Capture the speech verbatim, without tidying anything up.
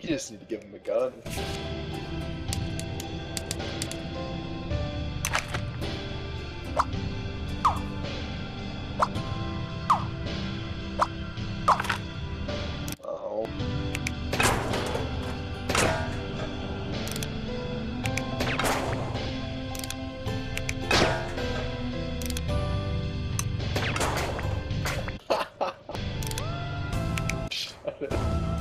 You just need to give him a gun. Oh. Shut it.